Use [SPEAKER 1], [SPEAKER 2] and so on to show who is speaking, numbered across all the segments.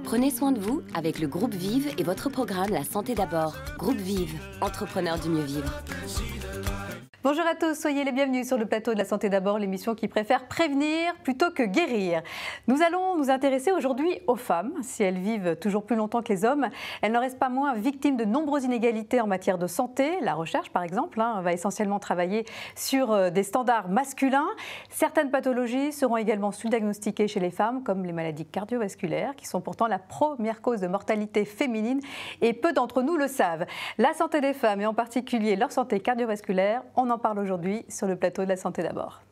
[SPEAKER 1] Prenez soin de vous avec le groupe Vive et votre programme La Santé d'abord. Groupe Vive, entrepreneur du mieux vivre.
[SPEAKER 2] Bonjour à tous, soyez les bienvenus sur le plateau de La Santé d'abord, l'émission qui préfère prévenir plutôt que guérir. Nous allons nous intéresser aujourd'hui aux femmes. Si elles vivent toujours plus longtemps que les hommes, elles n'en restent pas moins victimes de nombreuses inégalités en matière de santé. La recherche, par exemple, va essentiellement travailler sur des standards masculins. Certaines pathologies seront également sous-diagnostiquées chez les femmes, comme les maladies cardiovasculaires, qui sont pourtant la première cause de mortalité féminine, et peu d'entre nous le savent. La santé des femmes, et en particulier leur santé cardiovasculaire, on en parle aujourd'hui sur le plateau de La Santé d'abord.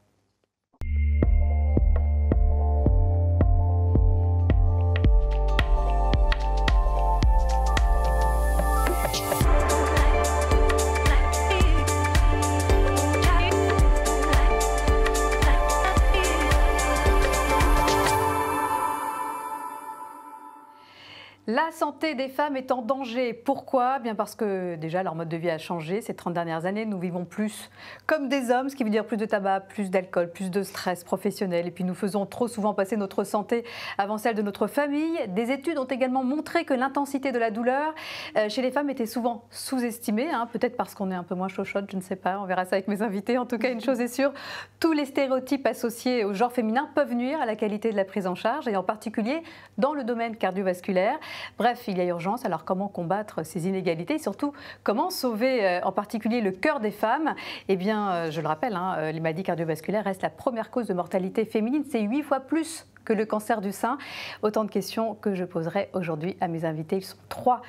[SPEAKER 2] La santé des femmes est en danger. Pourquoi ? Bien parce que déjà leur mode de vie a changé ces 30 dernières années. Nous vivons plus comme des hommes, ce qui veut dire plus de tabac, plus d'alcool, plus de stress professionnel. Et puis nous faisons trop souvent passer notre santé avant celle de notre famille. Des études ont également montré que l'intensité de la douleur chez les femmes était souvent sous-estimée. Peut-être parce qu'on est un peu moins chauchotte, je ne sais pas. On verra ça avec mes invités. En tout cas, une chose est sûre, tous les stéréotypes associés au genre féminin peuvent nuire à la qualité de la prise en charge, et en particulier dans le domaine cardiovasculaire. Bref, il y a urgence. Alors comment combattre ces inégalités et surtout comment sauver en particulier le cœur des femmes ? Eh bien, je le rappelle, les maladies cardiovasculaires restent la première cause de mortalité féminine. C'est 8 fois plus que le cancer du sein. Autant de questions que je poserai aujourd'hui à mes invités. Ils sont trois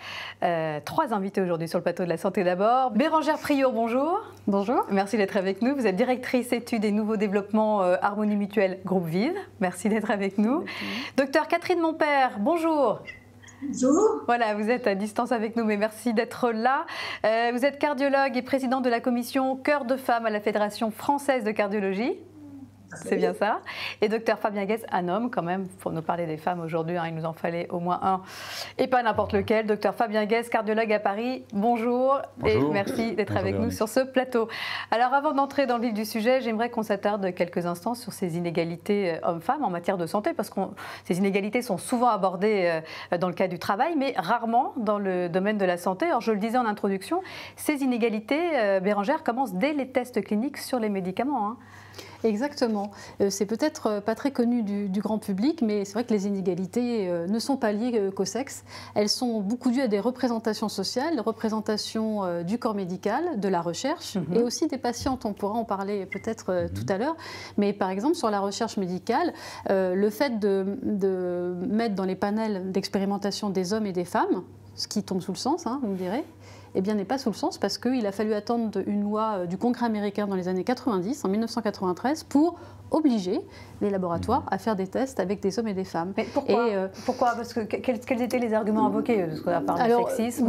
[SPEAKER 2] invités aujourd'hui sur le plateau de La Santé d'abord. Bérangère Priault, bonjour.
[SPEAKER 3] Bonjour.
[SPEAKER 2] Merci d'être avec nous. Vous êtes directrice études et nouveaux développements Harmonie Mutuelle Groupe Vive. Merci d'être avec nous. Docteur Catherine Monpère, bonjour.
[SPEAKER 4] Bonjour.
[SPEAKER 2] Voilà, vous êtes à distance avec nous, mais merci d'être là. Vous êtes cardiologue et présidente de la commission Cœur de Femmes à la Fédération française de cardiologie. C'est bien ça. Et docteur Fabien Guez, un homme quand même, pour nous parler des femmes aujourd'hui, il nous en fallait au moins un, et pas n'importe lequel. Docteur Fabien Guez, cardiologue à Paris, bonjour.
[SPEAKER 5] Bonjour.
[SPEAKER 2] Et merci d'être avec nous sur ce plateau. Alors avant d'entrer dans le vif du sujet, j'aimerais qu'on s'attarde quelques instants sur ces inégalités hommes-femmes en matière de santé, parce que ces inégalités sont souvent abordées dans le cadre du travail, mais rarement dans le domaine de la santé. Alors je le disais en introduction, ces inégalités, Bérangère, commencent dès les tests cliniques sur les médicaments.
[SPEAKER 3] Exactement. C'est peut-être pas très connu du grand public, mais c'est vrai que les inégalités ne sont pas liées qu'au sexe. Elles sont beaucoup dues à des représentations sociales, des représentations du corps médical, de la recherche et aussi des patientes. On pourra en parler peut-être tout à l'heure. Mais par exemple, sur la recherche médicale, le fait de mettre dans les panels d'expérimentation des hommes et des femmes, ce qui tombe sous le sens, vous me direz, eh bien, n'est pas sous le sens parce qu'il a fallu attendre une loi du Congrès américain dans les années 90, en 1993, pour obliger les laboratoires à faire des tests avec des hommes et des femmes.
[SPEAKER 2] Mais pourquoi Parce que quels étaient les arguments invoqués à part du sexisme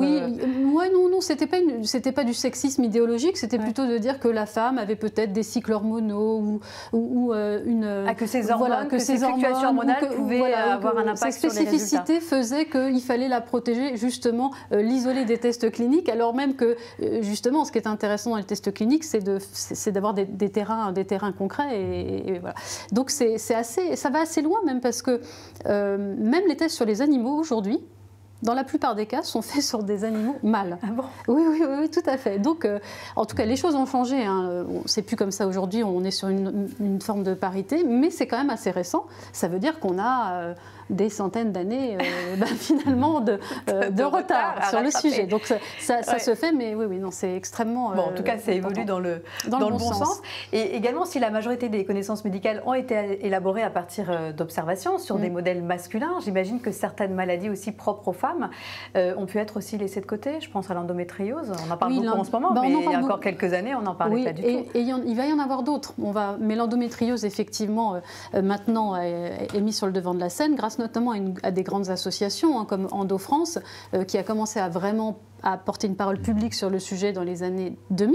[SPEAKER 3] Non, c'était pas du sexisme idéologique, c'était plutôt de dire que la femme avait peut-être des cycles hormonaux ou
[SPEAKER 2] que ces hormones, que ces fluctuations hormonales pouvaient avoir un impact sur les résultats.
[SPEAKER 3] Ces spécificités faisaient qu'il fallait la protéger, justement, l'isoler des tests cliniques, alors même que, justement, ce qui est intéressant dans les tests cliniques, c'est d'avoir des terrains concrets et voilà. Donc ça va assez loin même parce que même les tests sur les animaux aujourd'hui, dans la plupart des cas, sont faits sur des animaux mâles.
[SPEAKER 2] Ah bon ?
[SPEAKER 3] Oui, tout à fait. Donc, en tout cas, les choses ont changé. C'est plus comme ça aujourd'hui, on est sur une forme de parité, mais c'est quand même assez récent. Ça veut dire qu'on a des centaines d'années, finalement, de retard sur le sujet. Donc, ça se fait, mais non, c'est extrêmement...
[SPEAKER 2] en tout cas, ça évolue dans le bon sens. Et également, si la majorité des connaissances médicales ont été élaborées à partir d'observations sur des modèles masculins, j'imagine que certaines maladies aussi propres aux femmes ont pu être aussi laissées de côté. Je pense à l'endométriose. On en parle beaucoup en ce moment, mais il y a encore quelques années, on n'en parlait pas du tout.
[SPEAKER 3] Et il va y en avoir d'autres. Mais l'endométriose, effectivement, maintenant est mise sur le devant de la scène, grâce notamment à des grandes associations comme Endo France, qui a commencé à porter une parole publique sur le sujet dans les années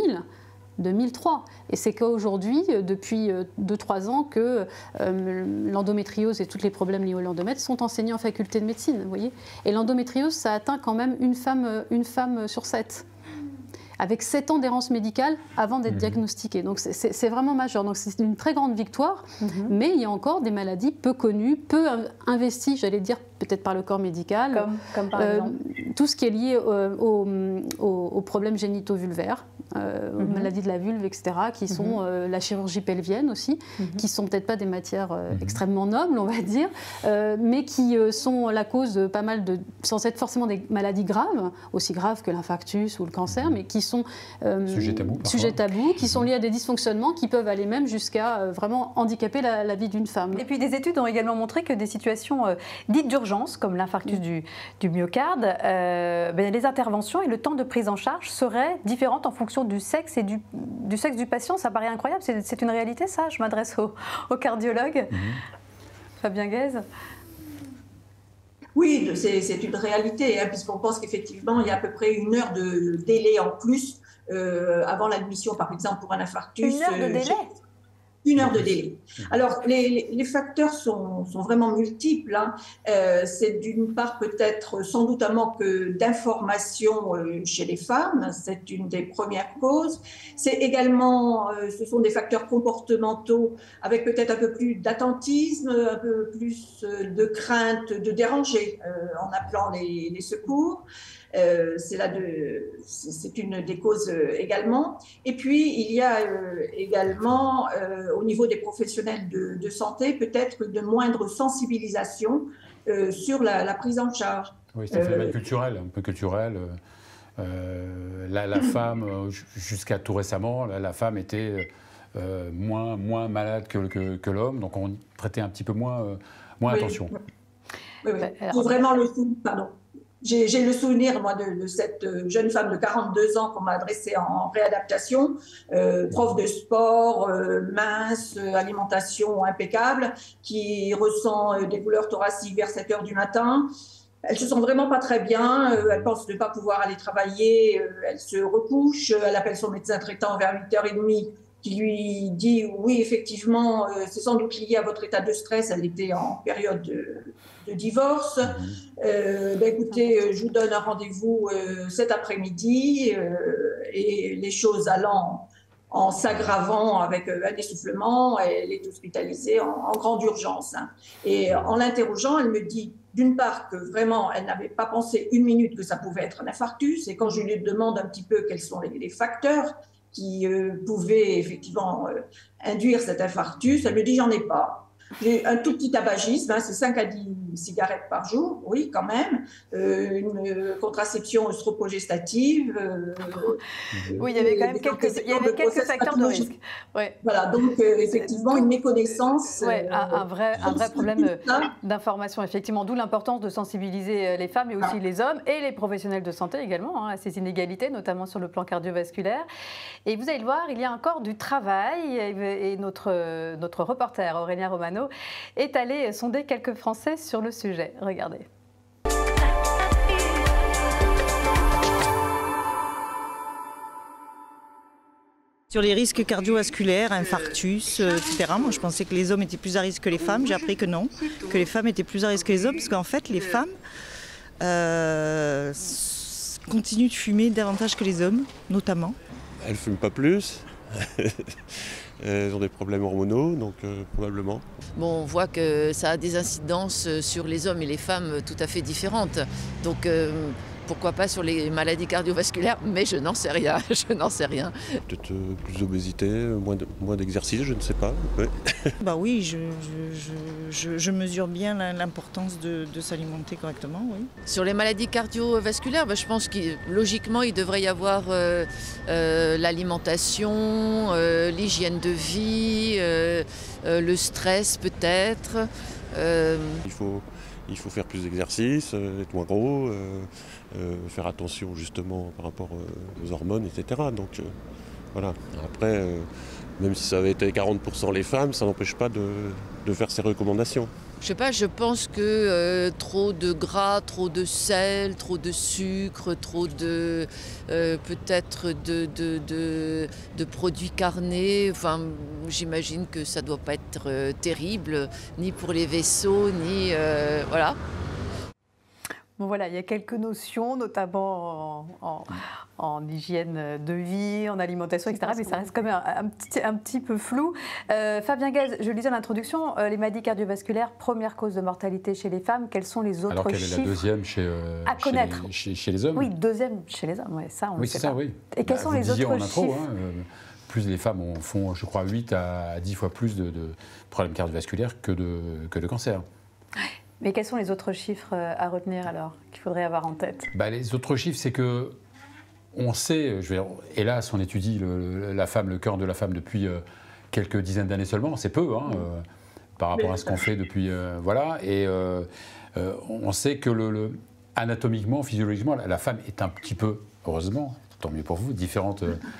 [SPEAKER 3] 2003. Et c'est qu'aujourd'hui, depuis 2-3 ans, que l'endométriose et tous les problèmes liés au l'endomètre sont enseignés en faculté de médecine. Vous voyez, et l'endométriose, ça atteint quand même une femme sur 7. avec 7 ans d'errance médicale avant d'être diagnostiqués. Donc c'est vraiment majeur. Donc c'est une très grande victoire, mais il y a encore des maladies peu connues, peu investies, j'allais dire, peut-être par le corps médical.
[SPEAKER 2] Comme par exemple
[SPEAKER 3] tout ce qui est lié aux problèmes génito-vulvaires, aux maladies de la vulve, etc., qui sont la chirurgie pelvienne aussi, qui ne sont peut-être pas des matières extrêmement nobles, on va dire, mais qui sont la cause de pas mal de, sans être forcément des maladies graves, aussi graves que l'infarctus ou le cancer, mais qui sont sujets tabous, qui sont liés à des dysfonctionnements qui peuvent aller même jusqu'à vraiment handicaper la vie d'une femme.
[SPEAKER 2] Et puis des études ont également montré que des situations dites d'urgence, comme l'infarctus du myocarde, les interventions et le temps de prise en charge seraient différentes en fonction du sexe et du sexe du patient. Ça paraît incroyable, c'est une réalité ça? Je m'adresse au cardiologue. Fabien Guèze.
[SPEAKER 4] Oui, c'est une réalité, hein, puisqu'on pense qu'effectivement, il y a à peu près 1 heure de délai en plus avant l'admission, par exemple, pour un infarctus.
[SPEAKER 2] 1 heure de délai?
[SPEAKER 4] 1 heure de délai. Alors, les facteurs sont vraiment multiples. Hein. C'est d'une part peut-être sans doute un manque d'information chez les femmes. C'est une des premières causes. C'est également, ce sont des facteurs comportementaux avec peut-être un peu plus d'attentisme, un peu plus de crainte de déranger en appelant les secours. C'est une des causes également. Et puis, il y a également, au niveau des professionnels de santé, peut-être de moindre sensibilisation sur la prise en charge.
[SPEAKER 5] Oui, c'est un phénomène culturel, un peu culturel. La femme, jusqu'à tout récemment, la femme était moins malade que l'homme, donc on prêtait un petit peu moins attention.
[SPEAKER 4] Oui. Faut vraiment le souligner, pardon. J'ai le souvenir, moi, de cette jeune femme de 42 ans qu'on m'a adressée en réadaptation, prof de sport, mince, alimentation impeccable, qui ressent des douleurs thoraciques vers 7 heures du matin. Elle se sent vraiment pas très bien, elle pense ne pas pouvoir aller travailler, elle se recouche, elle appelle son médecin traitant vers 8h30, qui lui dit « oui, effectivement, c'est sans doute lié à votre état de stress », elle était en période de divorce. Écoutez, je vous donne un rendez-vous cet après-midi, et les choses allant en s'aggravant avec un essoufflement, elle est hospitalisée en grande urgence. Hein. Et en l'interrogeant, elle me dit d'une part que vraiment elle n'avait pas pensé 1 minute que ça pouvait être un infarctus, et quand je lui demande un petit peu quels sont les facteurs qui pouvaient effectivement induire cet infarctus, elle me dit « j'en ai pas ». J'ai un tout petit tabagisme, hein, c'est 5 à 10 cigarettes par jour, oui, quand même. Une contraception œstrogestative.
[SPEAKER 2] Oui, il y avait quand même quelques facteurs de risque. Ouais.
[SPEAKER 4] Voilà, donc effectivement, une méconnaissance.
[SPEAKER 2] Ouais, un vrai problème d'information, effectivement. D'où l'importance de sensibiliser les femmes et aussi les hommes et les professionnels de santé également à ces inégalités, notamment sur le plan cardiovasculaire. Et vous allez le voir, il y a encore du travail. Et notre reporter Aurélien Romano est allé sonder quelques Français sur le sujet. Regardez.
[SPEAKER 6] Sur les risques cardiovasculaires, infarctus, etc. Moi, je pensais que les hommes étaient plus à risque que les femmes. J'ai appris que non, que les femmes étaient plus à risque que les hommes, parce qu'en fait, les femmes continuent de fumer davantage que les hommes, notamment.
[SPEAKER 7] Elles ne fument pas plus. Elles ont des problèmes hormonaux, donc probablement.
[SPEAKER 8] Bon, on voit que ça a des incidences sur les hommes et les femmes tout à fait différentes. Donc pourquoi pas sur les maladies cardiovasculaires, mais je n'en sais rien,
[SPEAKER 7] Peut-être plus d'obésité, moins d'exercice, je ne sais pas. Ouais.
[SPEAKER 6] Bah oui, je mesure bien l'importance de s'alimenter correctement, oui.
[SPEAKER 8] Sur les maladies cardiovasculaires, je pense que logiquement, il devrait y avoir l'alimentation, l'hygiène de vie, le stress peut-être.
[SPEAKER 7] Il faut faire plus d'exercice, être moins gros, faire attention justement par rapport aux hormones, etc. Donc voilà. Après, même si ça avait été 40% les femmes, ça n'empêche pas de faire ces recommandations.
[SPEAKER 8] Je sais pas, je pense que trop de gras, trop de sel, trop de sucre, trop de peut-être de produits carnés. Enfin, j'imagine que ça doit pas être terrible, ni pour les vaisseaux, ni voilà.
[SPEAKER 2] Bon, voilà, il y a quelques notions, notamment en hygiène de vie, en alimentation, etc. Mais ça reste quand même un petit peu flou. Fabien Gaz, je le disais à l'introduction, les maladies cardiovasculaires, première cause de mortalité chez les femmes. Quels sont les autres chiffres?
[SPEAKER 5] Alors quelle est la deuxième
[SPEAKER 2] à connaître
[SPEAKER 5] chez les hommes?
[SPEAKER 2] Oui, deuxième chez les hommes, ouais, ça on
[SPEAKER 5] oui,
[SPEAKER 2] le sait
[SPEAKER 5] c'est ça,
[SPEAKER 2] pas.
[SPEAKER 5] oui.
[SPEAKER 2] Et quels sont les autres chiffres?
[SPEAKER 5] Plus les femmes font, je crois, 8 à 10 fois plus de problèmes cardiovasculaires que de cancer.
[SPEAKER 2] Mais quels sont les autres chiffres à retenir alors, qu'il faudrait avoir en tête?
[SPEAKER 5] Les autres chiffres, c'est que on sait, hélas, on étudie le cœur de la femme depuis quelques dizaines d'années seulement, c'est peu par rapport à ce qu'on fait depuis, voilà, et on sait que anatomiquement, physiologiquement, la femme est un petit peu, heureusement, tant mieux pour vous, différente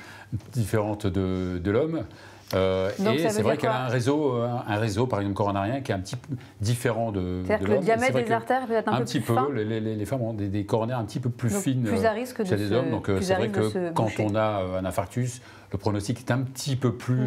[SPEAKER 5] de l'homme. Et c'est vrai qu'elle a un réseau, par exemple coronarien, qui est un petit peu différent de l'homme.
[SPEAKER 2] C'est-à-dire que le diamètre des artères peut être un peu plus fin.
[SPEAKER 5] Les femmes ont des coronaires un petit peu plus fines
[SPEAKER 2] plus à risque
[SPEAKER 5] chez les hommes. Donc c'est vrai que quand on a un infarctus, le pronostic est un petit peu plus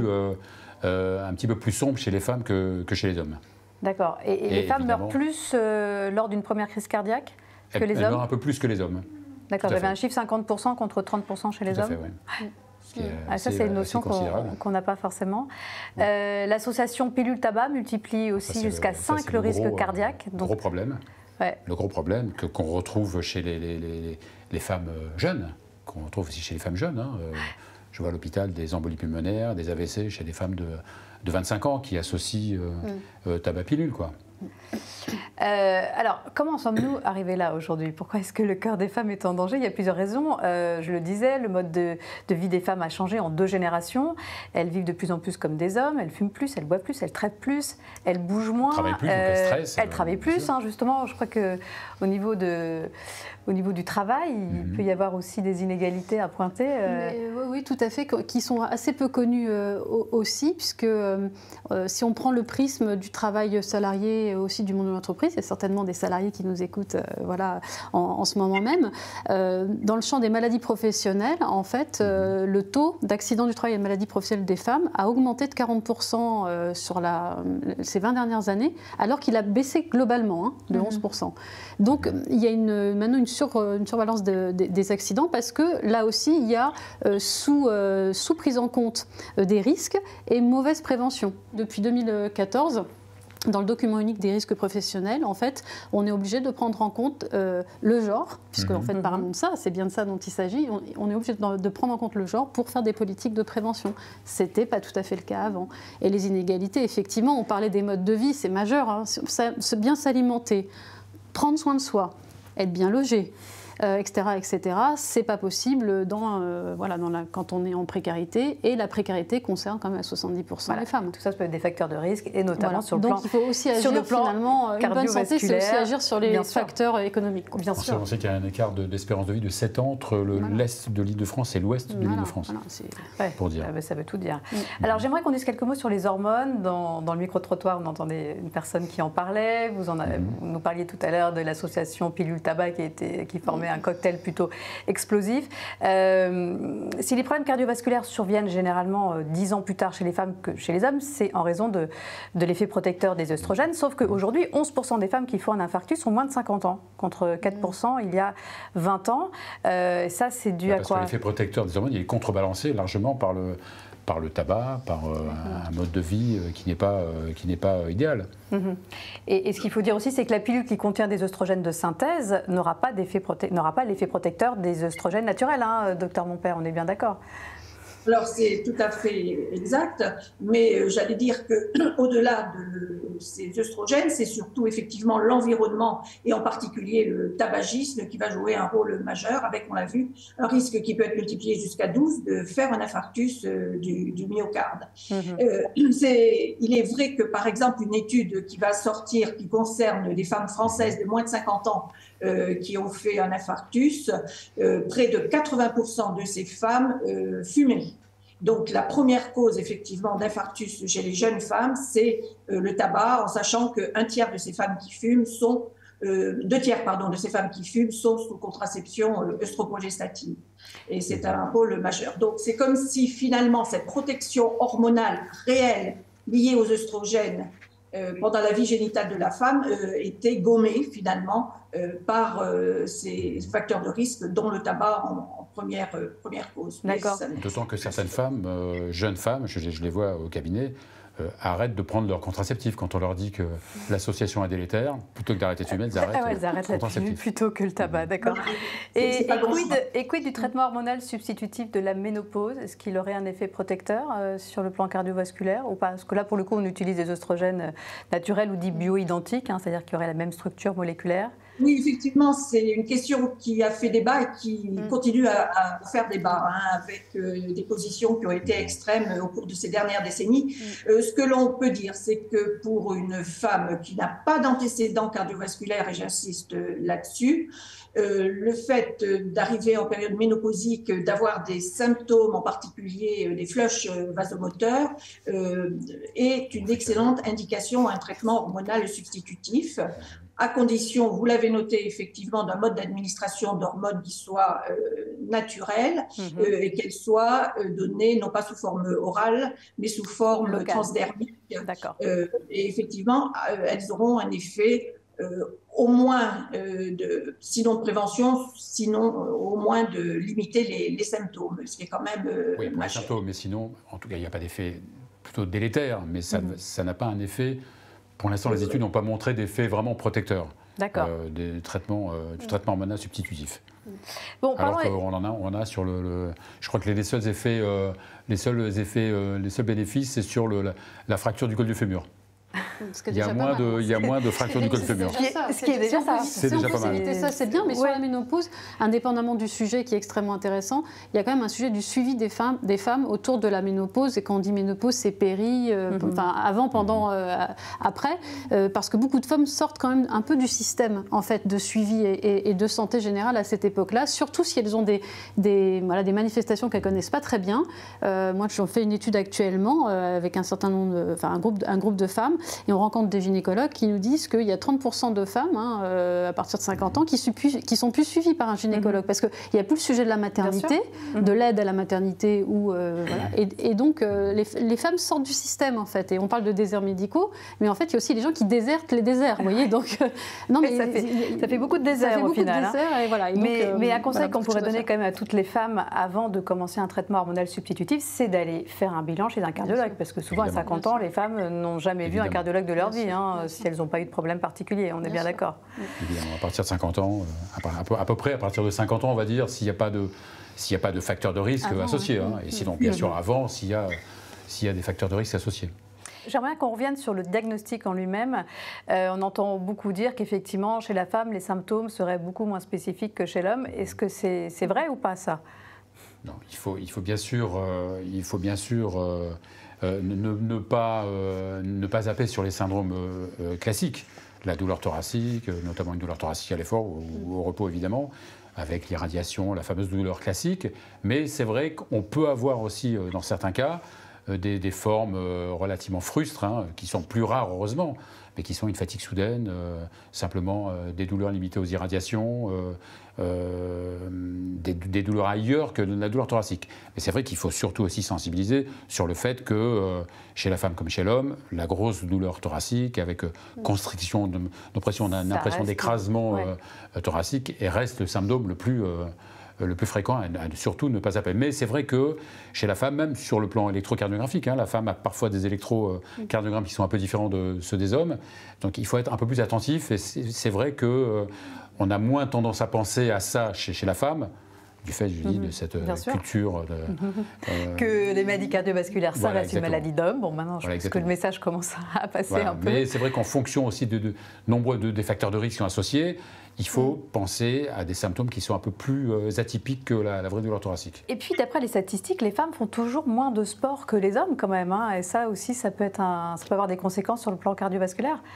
[SPEAKER 5] sombre chez les femmes que chez les hommes.
[SPEAKER 2] D'accord. Et les femmes meurent plus lors d'une première crise cardiaque que les hommes? Elles
[SPEAKER 5] meurent un peu plus que les hommes.
[SPEAKER 2] D'accord, vous avez un chiffre 50% contre 30% chez les hommes?
[SPEAKER 5] Tout à fait, oui.
[SPEAKER 2] Ça, c'est une notion qu'on n'a pas forcément. L'association pilule-tabac multiplie aussi jusqu'à 5 le risque cardiaque.
[SPEAKER 5] Gros problème. Ouais. Le gros problème qu'on retrouve chez les femmes jeunes, qu'on retrouve aussi chez les femmes jeunes. Je vois à l'hôpital des embolies pulmonaires, des AVC chez des femmes de 25 ans qui associent tabac-pilule, quoi.
[SPEAKER 2] Alors, comment sommes-nous arrivés là aujourd'hui? Pourquoi est-ce que le cœur des femmes est en danger? Il y a plusieurs raisons. Je le disais, le mode de vie des femmes a changé en 2 générations. Elles vivent de plus en plus comme des hommes, elles fument plus, elles boivent plus, elles traitent plus, elles bougent moins.
[SPEAKER 5] Elles travaillent plus, donc elles stressent.
[SPEAKER 2] Elles travaillent plus, justement. Je crois qu'au niveau du travail, il peut y avoir aussi des inégalités à pointer.
[SPEAKER 3] Oui, tout à fait, qui sont assez peu connues aussi, puisque si on prend le prisme du travail salarié et aussi du monde de l'entreprise, il y a certainement des salariés qui nous écoutent en ce moment même. Dans le champ des maladies professionnelles, en fait, le taux d'accident du travail et de maladies professionnelles des femmes a augmenté de 40% sur ces 20 dernières années, alors qu'il a baissé globalement de 11%. Donc il y a maintenant une survalence des accidents, parce que là aussi, il y a sous prise en compte des risques et mauvaise prévention. Depuis 2014, dans le document unique des risques professionnels, en fait, on est obligé de prendre en compte le genre, puisque en fait, parlons de ça, c'est bien de ça dont il s'agit. On est obligé de prendre en compte le genre pour faire des politiques de prévention. C'était pas tout à fait le cas avant. Et les inégalités, effectivement, on parlait des modes de vie, c'est majeur. Bien s'alimenter, prendre soin de soi, être bien logé, etc., c'est pas possible quand on est en précarité, et la précarité concerne quand même à 70% les femmes.
[SPEAKER 2] Tout ça peut être des facteurs de risque, et notamment sur le plan
[SPEAKER 3] cardiovasculaire. Donc il faut aussi agir, finalement, une bonne santé, c'est aussi agir sur les facteurs économiques.
[SPEAKER 2] Bien sûr.
[SPEAKER 5] On sait qu'il y a un écart d'espérance de vie de 7 ans entre l'Est de l'Île-de-France et l'Ouest de l'Île-de-France. Pour dire.
[SPEAKER 2] Ça veut tout dire. Alors j'aimerais qu'on dise quelques mots sur les hormones. Dans le micro-trottoir, on entendait une personne qui en parlait. Vous nous parliez tout à l'heure de l'association pilule-tabac qui formait un cocktail plutôt explosif. Si les problèmes cardiovasculaires surviennent généralement 10 ans plus tard chez les femmes que chez les hommes, c'est en raison de l'effet protecteur des œstrogènes, sauf qu'aujourd'hui, 11% des femmes qui font un infarctus ont moins de 50 ans, contre 4% il y a 20 ans. Ça, c'est dû à quoi?
[SPEAKER 5] Parce que l'effet protecteur des hormones, il est contrebalancé largement par le tabac, par un mode de vie qui n'est pas idéal.
[SPEAKER 2] Et ce qu'il faut dire aussi, c'est que la pilule qui contient des œstrogènes de synthèse n'aura pas l'effet protecteur des œstrogènes naturels, docteur Monpère, on est bien d'accord?
[SPEAKER 4] Alors c'est tout à fait exact, mais j'allais dire qu'au-delà de ces œstrogènes, c'est surtout effectivement l'environnement, et en particulier le tabagisme, qui va jouer un rôle majeur, avec, on l'a vu, un risque qui peut être multiplié jusqu'à 12 de faire un infarctus du myocarde. Il est vrai que, par exemple, une étude qui va sortir, qui concerne des femmes françaises de moins de 50 ans qui ont fait un infarctus, près de 80% de ces femmes fumaient. Donc la première cause effectivement d'infarctus chez les jeunes femmes, c'est le tabac, en sachant qu'un tiers de ces femmes qui fument sont 2 tiers de ces femmes qui fument sont sous contraception œstroprogestative. Et c'est un rôle majeur. Donc c'est comme si finalement cette protection hormonale réelle liée aux œstrogènes pendant la vie génitale de la femme était gommée finalement par ces facteurs de risque, dont le tabac en première cause.
[SPEAKER 2] D'accord.
[SPEAKER 5] D'autant que certaines femmes, jeunes femmes, je les vois au cabinet, arrêtent de prendre leur contraceptif quand on leur dit que l'association est délétère. Plutôt que d'arrêter de fumer, elles arrêtent
[SPEAKER 2] la pilule plutôt que le tabac, d'accord. Et quid du traitement hormonal substitutif de la ménopause? Est-ce qu'il aurait un effet protecteur sur le plan cardiovasculaire ou pas? Parce que là, pour le coup, on utilise des oestrogènes naturels ou dits bio-identiques, hein, c'est-à-dire qu'il y aurait la même structure moléculaire.
[SPEAKER 4] Oui, effectivement, c'est une question qui a fait débat et qui continue à faire débat, hein, avec des positions qui ont été extrêmes au cours de ces dernières décennies. Ce que l'on peut dire, c'est que pour une femme qui n'a pas d'antécédents cardiovasculaires, et j'insiste là-dessus, le fait d'arriver en période ménopausique, d'avoir des symptômes, en particulier des flushs vasomoteurs, est une excellente indication à un traitement hormonal substitutif, à condition, vous l'avez noté effectivement, d'un mode d'administration d'hormones qui soit naturel et qu'elle soit donnée non pas sous forme orale, mais sous forme transdermique. Et effectivement, elles auront un effet au moins sinon de prévention, sinon au moins de limiter les symptômes, ce qui est quand même
[SPEAKER 5] oui, pour les symptômes, mais sinon, en tout cas, il n'y a pas d'effet plutôt délétère, mais ça n'a pas un effet. Pour l'instant, les études n'ont pas montré d'effet vraiment protecteur du traitement hormonal substitutif. Bon, alors qu'on en a sur je crois que les seuls effets, les seuls bénéfices, c'est sur la fracture du col du fémur. Il y a moins de fractures du col du fémur.
[SPEAKER 2] Ce qui est déjà ça.
[SPEAKER 3] C'est déjà pas mal. Ça, c'est bien, mais sur la ménopause, indépendamment du sujet qui est extrêmement intéressant, il y a quand même un sujet du suivi des femmes autour de la ménopause. Et quand on dit ménopause, c'est péri, enfin avant, pendant, après, parce que beaucoup de femmes sortent quand même un peu du système en fait de suivi et de santé générale à cette époque-là, surtout si elles ont des manifestations qu'elles connaissent pas très bien. Moi, j'en fais une étude actuellement avec un certain nombre, un groupe de femmes. Et on rencontre des gynécologues qui nous disent qu'il y a 30% de femmes à partir de 50 ans qui sont plus suivies par un gynécologue parce qu'il n'y a plus le sujet de la maternité, de l'aide à la maternité. Et donc les femmes sortent du système en fait. Et on parle de déserts médicaux, mais en fait il y a aussi les gens qui désertent les déserts. Vous voyez, donc, non, mais
[SPEAKER 2] ça fait beaucoup de déserts au final. Mais un conseil qu'on pourrait donner quand même à toutes les femmes avant de commencer un traitement hormonal substitutif, c'est d'aller faire un bilan chez un cardiologue. Parce que souvent à 50 ans, les femmes n'ont jamais vu un cardiologue de leur vie, si elles n'ont pas eu de problème particulier, on est bien d'accord.
[SPEAKER 5] Évidemment, à partir de 50 ans, à peu près à partir de 50 ans, on va dire, s'il n'y a pas de facteurs de risque associés. Et sinon, bien sûr, avant, s'il y a des facteurs de risque associés.
[SPEAKER 2] J'aimerais qu'on revienne sur le diagnostic en lui-même. On entend beaucoup dire qu'effectivement, chez la femme, les symptômes seraient beaucoup moins spécifiques que chez l'homme. Est-ce que c'est vrai ou pas, ça?
[SPEAKER 5] Non, il faut bien sûr ne pas zapper sur les syndromes classiques, la douleur thoracique, notamment une douleur thoracique à l'effort ou au repos évidemment, avec l'irradiation, la fameuse douleur classique. Mais c'est vrai qu'on peut avoir aussi, dans certains cas, des formes relativement frustres, qui sont plus rares heureusement, mais qui sont une fatigue soudaine, simplement des douleurs limitées aux irradiations, des douleurs ailleurs que la douleur thoracique. Mais c'est vrai qu'il faut surtout aussi sensibiliser sur le fait que chez la femme comme chez l'homme, la grosse douleur thoracique avec constriction, d'oppression, une impression d'écrasement thoracique et reste le symptôme le plus fréquent, à surtout ne pas appeler. Mais c'est vrai que chez la femme, même sur le plan électrocardiographique, la femme a parfois des électrocardiogrammes qui sont un peu différents de ceux des hommes. Donc il faut être un peu plus attentif. Et c'est vrai qu'on a moins tendance à penser à ça chez la femme, du fait, je dis, de cette culture.
[SPEAKER 2] Que les maladies cardiovasculaires, ça reste une maladie d'homme. Bon, maintenant, je pense que le message commence à passer un peu.
[SPEAKER 5] Mais c'est vrai qu'en fonction aussi de nombreux des facteurs de risque qui sont associés, il faut penser à des symptômes qui sont un peu plus atypiques que la vraie douleur thoracique.
[SPEAKER 2] Et puis, d'après les statistiques, les femmes font toujours moins de sport que les hommes, quand même. Et ça aussi, ça peut avoir des conséquences sur le plan cardiovasculaire.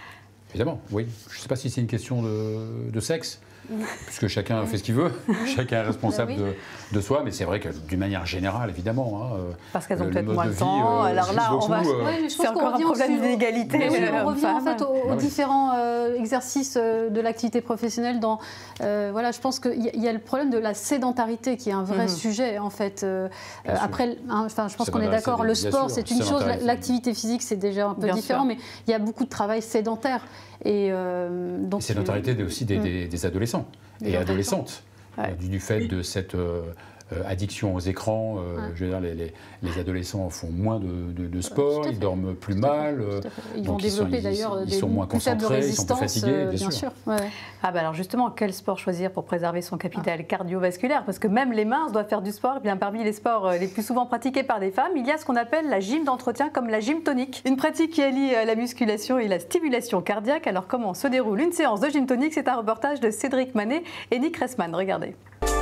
[SPEAKER 5] Évidemment, oui. Je ne sais pas si c'est une question de sexe, puisque chacun fait ce qu'il veut, chacun est responsable de soi, mais c'est vrai que d'une manière générale, évidemment. Hein,
[SPEAKER 2] parce qu'elles ont peut-être moins de temps. Alors là, c'est encore un problème d'inégalité.
[SPEAKER 3] On revient en fait aux différents exercices de l'activité professionnelle. Voilà, je pense qu'il y a le problème de la sédentarité qui est un vrai sujet en fait. Après, je pense qu'on est d'accord. Le sport, c'est une chose. L'activité physique, c'est déjà un peu différent, mais il y a beaucoup de travail sédentaire. Et donc
[SPEAKER 5] sédentarité aussi des adolescents et adolescentes, du fait de cette addiction aux écrans. Je veux dire, les adolescents font moins de sport, ils dorment plus mal,
[SPEAKER 3] ils vont développer d'ailleurs
[SPEAKER 5] ils sont moins concentrés, ils sont plus fatigués, bien sûr.
[SPEAKER 2] Alors justement, quel sport choisir pour préserver son capital cardiovasculaire? Parce que même les minces doivent faire du sport. Et bien, parmi les sports les plus souvent pratiqués par des femmes, il y a ce qu'on appelle la gym d'entretien, comme la gym tonique. Une pratique qui allie la musculation et la stimulation cardiaque. Alors comment se déroule une séance de gym tonique? C'est un reportage de Cédric Manet et Nick Ressman. Regardez.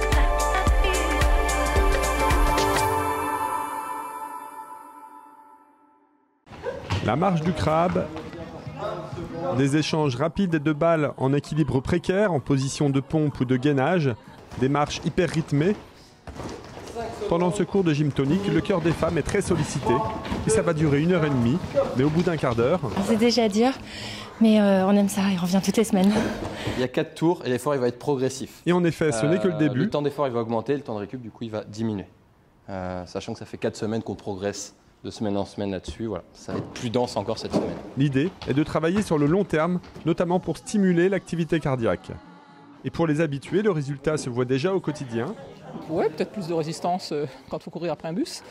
[SPEAKER 9] La marche du crabe, des échanges rapides de balles en équilibre précaire, en position de pompe ou de gainage, des marches hyper rythmées. Pendant ce cours de gym tonique, le cœur des femmes est très sollicité et ça va durer 1h30, mais au bout d'un quart d'heure...
[SPEAKER 10] C'est déjà dur, mais on aime ça, il revient toutes les semaines.
[SPEAKER 11] Il y a 4 tours et l'effort il va être progressif.
[SPEAKER 9] Et en effet, ce n'est que le début.
[SPEAKER 11] Le temps d'effort il va augmenter, le temps de récup du coup il va diminuer. Sachant que ça fait 4 semaines qu'on progresse de semaine en semaine là-dessus, voilà. Ça va être plus dense encore cette semaine.
[SPEAKER 9] L'idée est de travailler sur le long terme, notamment pour stimuler l'activité cardiaque. Et pour les habitués, le résultat se voit déjà au quotidien.
[SPEAKER 12] Ouais, peut-être plus de résistance quand il faut courir après un bus,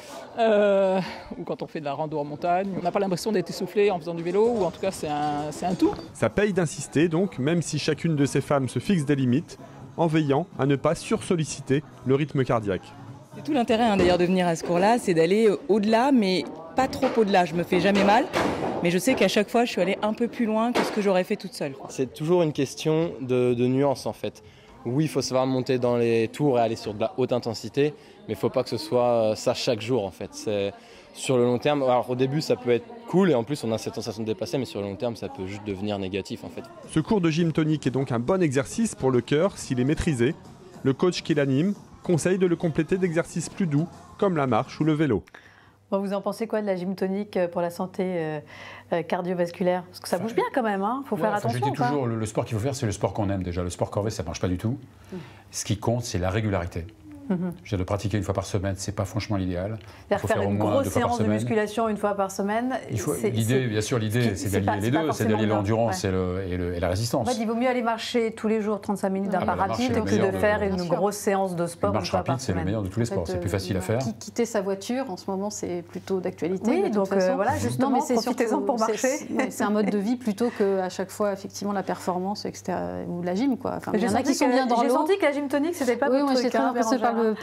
[SPEAKER 12] ou quand on fait de la rando en montagne. On n'a pas l'impression d'être essoufflé en faisant du vélo, ou en tout cas c'est un tout.
[SPEAKER 9] Ça paye d'insister donc, même si chacune de ces femmes se fixe des limites, en veillant à ne pas sursolliciter le rythme cardiaque.
[SPEAKER 13] C'est tout l'intérêt d'ailleurs de venir à ce cours-là, c'est d'aller au-delà, mais pas trop au-delà. Je me fais jamais mal, mais je sais qu'à chaque fois je suis allée un peu plus loin que ce que j'aurais fait toute seule.
[SPEAKER 11] C'est toujours une question de nuance en fait. Oui, il faut savoir monter dans les tours et aller sur de la haute intensité, mais il ne faut pas que ce soit ça chaque jour en fait. C'est sur le long terme. Alors au début ça peut être cool et en plus on a cette sensation de dépasser, mais sur le long terme ça peut juste devenir négatif en fait.
[SPEAKER 9] Ce cours de gym tonique est donc un bon exercice pour le cœur s'il est maîtrisé. Le coach qui l'anime conseille de le compléter d'exercices plus doux, comme la marche ou le vélo.
[SPEAKER 2] Bon, vous en pensez quoi de la gym tonique pour la santé cardiovasculaire? Parce que ça bouge bien quand même, il faut faire attention.
[SPEAKER 5] Je dis toujours, le sport qu'il faut faire, c'est le sport qu'on aime déjà. Le sport corvée, ça ne marche pas du tout. Ce qui compte, c'est la régularité. Je veux dire, de pratiquer une fois par semaine, c'est pas franchement l'idéal.
[SPEAKER 2] Il faut faire une grosse séance de musculation une fois par semaine.
[SPEAKER 5] L'idée, bien sûr, l'idée, c'est d'allier les deux, c'est d'allier l'endurance et la résistance.
[SPEAKER 2] En fait, il vaut mieux aller marcher tous les jours 35 minutes d'un pas rapide que de faire une grosse séance de sport une fois par semaine.
[SPEAKER 5] C'est le meilleur de tous les sports, c'est plus facile à faire.
[SPEAKER 3] Quitter sa voiture, en ce moment, c'est plutôt d'actualité.
[SPEAKER 2] Oui, donc voilà, justement, profitez-en pour marcher.
[SPEAKER 3] C'est un mode de vie plutôt qu'à chaque fois, effectivement, la performance, etc. ou la gym, quoi. Il y en a qui sont bien dans l'eau.
[SPEAKER 2] J'ai senti que la gym tonique, c'était pas votre truc.
[SPEAKER 3] Oui, j'étais très impressionnée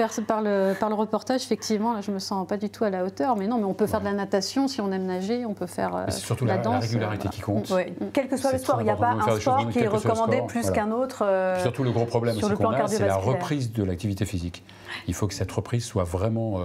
[SPEAKER 3] par le reportage, effectivement, là je me sens pas du tout à la hauteur, mais non, mais on peut faire de la natation si on aime nager, on peut faire
[SPEAKER 5] c'est surtout
[SPEAKER 3] la danse,
[SPEAKER 5] la régularité qui compte.
[SPEAKER 2] Quel que soit le sport, il n'y a pas un sport qui est recommandé plus qu'un autre.
[SPEAKER 5] Surtout le gros problème aussi qu'on a, c'est la reprise de l'activité physique. Il faut que cette reprise soit vraiment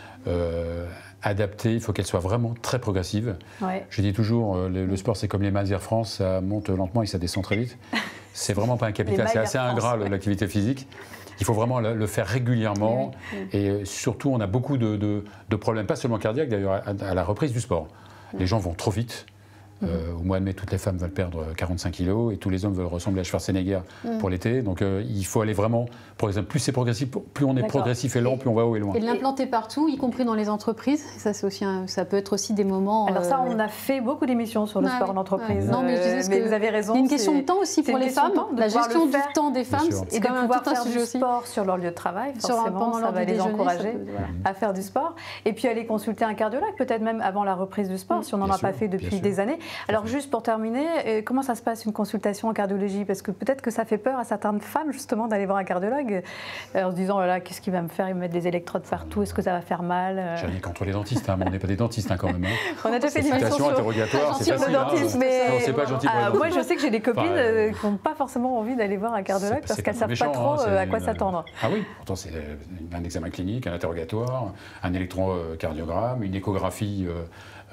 [SPEAKER 5] adaptée, il faut qu'elle soit vraiment très progressive. Je dis toujours, le sport c'est comme les miles Air France, ça monte lentement et ça descend très vite. C'est vraiment pas un capital, c'est assez ingrat l'activité physique. Il faut vraiment le faire régulièrement et surtout on a beaucoup de problèmes, pas seulement cardiaques d'ailleurs, à la reprise du sport. Les gens vont trop vite. Au mois de mai, toutes les femmes veulent perdre 45 kilos et tous les hommes veulent ressembler à Schwarzenegger pour l'été. Donc il faut aller vraiment, par exemple, plus c'est progressif, plus on est progressif et lent, plus on va haut et loin.
[SPEAKER 3] Et l'implanter partout, y compris dans les entreprises, ça, c'est aussi ça peut être aussi des moments...
[SPEAKER 2] Alors ça, on a fait beaucoup d'émissions sur le sport en entreprise.
[SPEAKER 3] Non, mais je disais
[SPEAKER 2] mais vous avez raison.
[SPEAKER 3] Il y a une question de temps aussi pour les femmes, la gestion du temps des femmes,
[SPEAKER 2] et de pouvoir faire du sport sur leur lieu de travail, forcément, ça va les encourager à faire du sport. Et puis aller consulter un cardiologue, peut-être même avant la reprise du sport, si on n'en a pas fait depuis des années. Alors juste pour terminer, comment ça se passe une consultation en cardiologie? Parce que peut-être que ça fait peur à certaines femmes justement d'aller voir un cardiologue en se disant là, qu'est-ce qu'il va me faire? Il me met des électrodes partout, est-ce que ça va faire mal?
[SPEAKER 5] J'ai rien contre les dentistes, mais on n'est pas des dentistes quand même.
[SPEAKER 2] On a déjà fait des émissions
[SPEAKER 5] interrogatoires, c'est facile.
[SPEAKER 2] Dentiste, mais
[SPEAKER 5] non, c'est pas gentil pour les dentistes.
[SPEAKER 2] Moi je sais que j'ai des copines qui n'ont pas forcément envie d'aller voir un cardiologue parce qu'elles ne savent pas trop à quoi s'attendre.
[SPEAKER 5] Ah oui, pourtant c'est un examen clinique, un interrogatoire, un électrocardiogramme, une échographie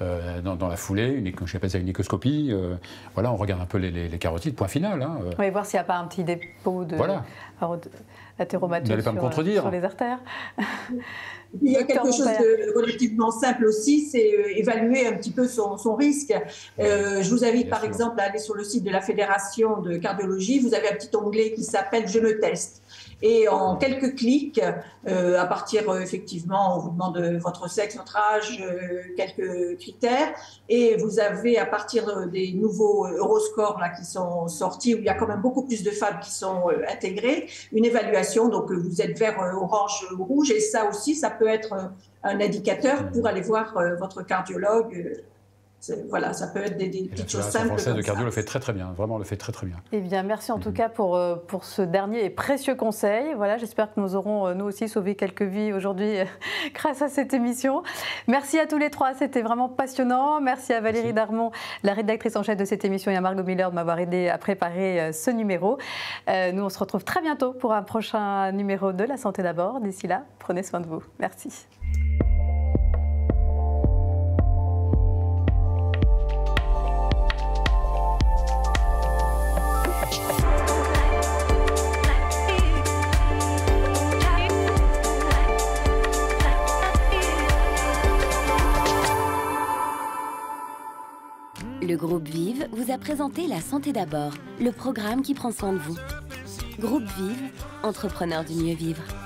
[SPEAKER 5] dans la foulée, j'appelle ça une échoscopie. Voilà, on regarde un peu les carotides, point final. Hein.
[SPEAKER 2] On va voir s'il n'y a pas un petit dépôt de athéromateux sur les artères.
[SPEAKER 4] Il y a quelque chose de relativement simple aussi, c'est évaluer un petit peu son risque. Je vous invite par exemple à aller sur le site de la Fédération de cardiologie. Vous avez un petit onglet qui s'appelle « Je me teste ». Et en quelques clics, à partir effectivement, on vous demande votre sexe, votre âge, quelques critères, et vous avez à partir des nouveaux Euroscore là qui sont sortis, où il y a quand même beaucoup plus de femmes qui sont intégrées, une évaluation. Donc vous êtes vert, orange ou rouge, et ça aussi, ça peut être un indicateur pour aller voir votre cardiologue. Voilà, ça peut être des petites choses simples.
[SPEAKER 5] La française de cardio le fait très très bien, vraiment le fait très très bien.
[SPEAKER 2] Eh bien, merci en tout cas pour ce dernier et précieux conseil. Voilà, j'espère que nous aurons nous aussi sauvé quelques vies aujourd'hui grâce à cette émission. Merci à tous les trois, c'était vraiment passionnant. Merci à Valérie Darmon, la rédactrice en chef de cette émission, et à Margot Miller de m'avoir aidé à préparer ce numéro. Nous, on se retrouve très bientôt pour un prochain numéro de La Santé d'abord. D'ici là, prenez soin de vous. Merci.
[SPEAKER 1] Le groupe Vive vous a présenté La Santé d'abord, le programme qui prend soin de vous. Groupe Vive, entrepreneurs du mieux vivre.